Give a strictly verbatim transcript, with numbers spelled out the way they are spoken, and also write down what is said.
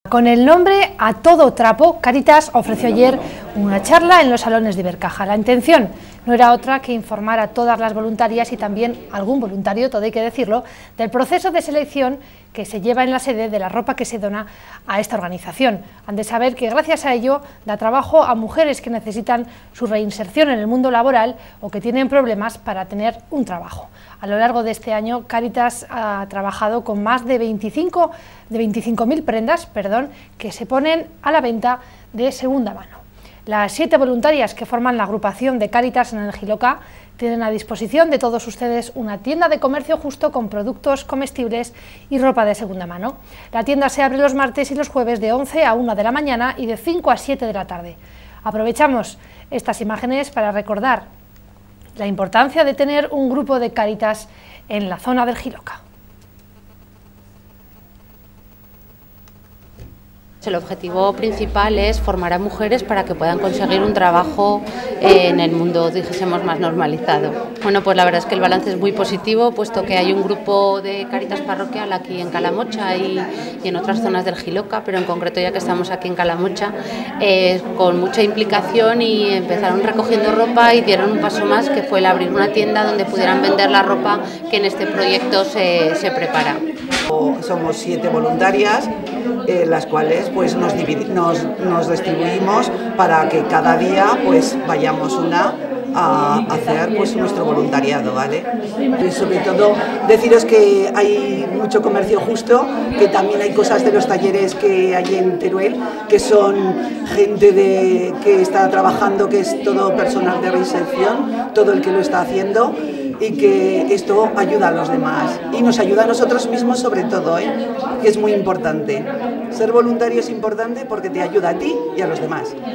Con el nombre A Todo Trapo, Cáritas ofreció ayer una charla en los salones de Ibercaja. La intención no era otra que informar a todas las voluntarias y también a algún voluntario, todo hay que decirlo, del proceso de selección que se lleva en la sede de la ropa que se dona a esta organización. Han de saber que gracias a ello da trabajo a mujeres que necesitan su reinserción en el mundo laboral o que tienen problemas para tener un trabajo. A lo largo de este año, Cáritas ha trabajado con más de veinticinco mil prendas perdón, que se ponen a la venta de segunda mano. Las siete voluntarias que forman la agrupación de Cáritas en el Jiloca tienen a disposición de todos ustedes una tienda de comercio justo con productos comestibles y ropa de segunda mano. La tienda se abre los martes y los jueves de once a una de la mañana y de cinco a siete de la tarde. Aprovechamos estas imágenes para recordar la importancia de tener un grupo de Cáritas en la zona del Jiloca. El objetivo principal es formar a mujeres para que puedan conseguir un trabajo en el mundo, dijésemos, más normalizado. Bueno, pues la verdad es que el balance es muy positivo, puesto que hay un grupo de Cáritas parroquial aquí en Calamocha y, y en otras zonas del Jiloca, pero en concreto ya que estamos aquí en Calamocha, eh, con mucha implicación, y empezaron recogiendo ropa y dieron un paso más, que fue el abrir una tienda donde pudieran vender la ropa que en este proyecto se, se prepara. Somos siete voluntarias, eh, las cuales pues nos, nos, nos distribuimos para que cada día pues vayamos una a hacer pues nuestro voluntariado, ¿vale? Y sobre todo deciros que hay mucho comercio justo, que también hay cosas de los talleres que hay en Teruel, que son gente de, que está trabajando, que es todo personal de reinserción, todo el que lo está haciendo, y que esto ayuda a los demás y nos ayuda a nosotros mismos sobre todo, ¿eh? Que es muy importante. Ser voluntario es importante porque te ayuda a ti y a los demás.